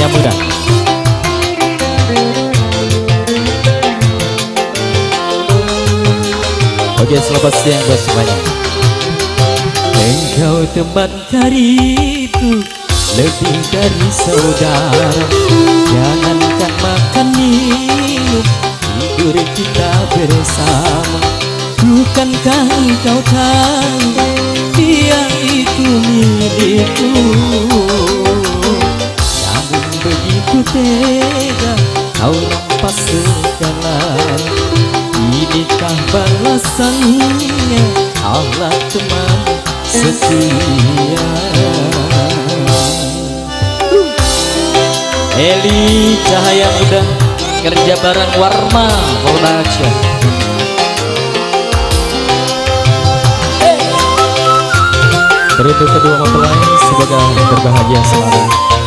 Cahaya Muda. Oke, selamat siang buat semuanya. Engkau teman karibku, lebih dari saudara. Jangankan makan minum, tidur kita bersama. Bukankah engkau tahu dia itu milikku? Namun begitu tega kau rampas segalanya. Inikah balasannya, Allah teman setia. Eli Cahaya Muda, kerja bareng Warma Production. Teruntuk kedua mempelai, semoga berbahagia selalu.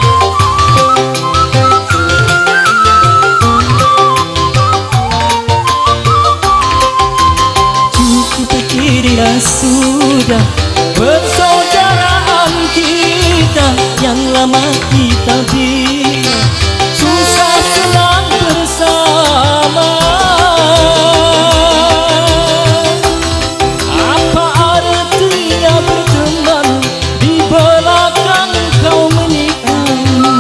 Dirilah sudah persaudaraan kita yang lama kita bina, susah senang bersama. Apa artinya berteman di belakang kau menikah?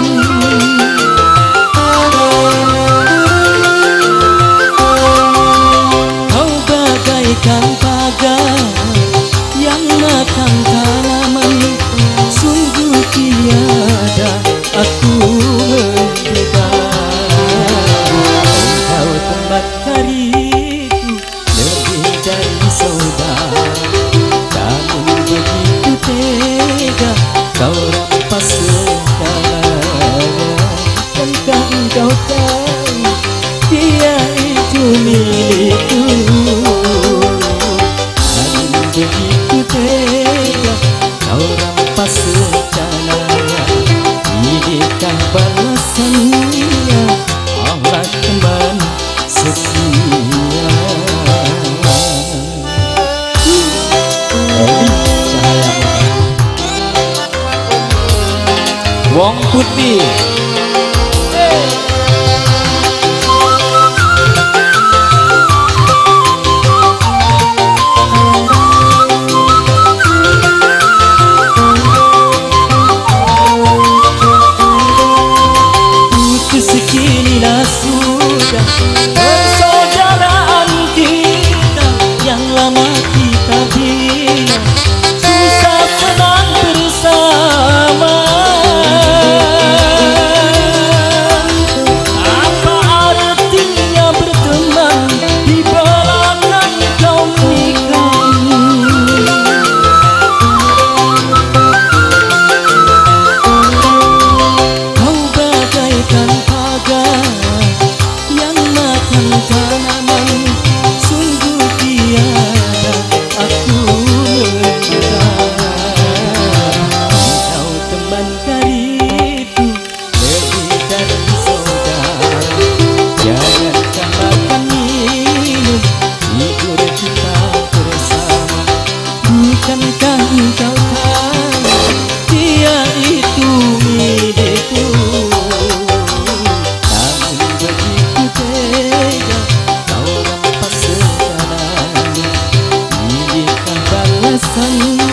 Kau bagaikan yang makan tanaman, sungguh tiada aku menduga. Engkau teman karibku, lebih dari saudara. Namun begitu tega kau rampas segalanya. Bukankah engkau tahu dia itu milikku? Begitu tega kau rampas segalanya. Inikah balasannya, Allah teman setia. Cahaya Wong Putih. Kinilah sudah persaudaraan kita yang lama kita bina, susah senang bersama. Apa artinya berteman di belakang kau menikah? Kau bagaikan yang makan tanaman, sungguh tiada aku menduga. Engkau teman karibku, lebih dari saudara. Jangankan makan minum, tidur kita bersama. Bukankah engkau tahu dia itu milikku? Sun